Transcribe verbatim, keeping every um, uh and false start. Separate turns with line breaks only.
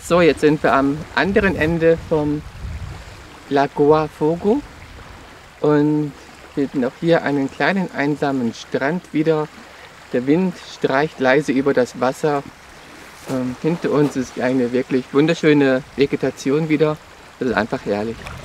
So, jetzt sind wir am anderen Ende vom Lagoa Fogo und finden auch hier einen kleinen einsamen Strand wieder. Der Wind streicht leise über das Wasser. Ähm, hinter uns ist eine wirklich wunderschöne Vegetation wieder. Das ist einfach herrlich.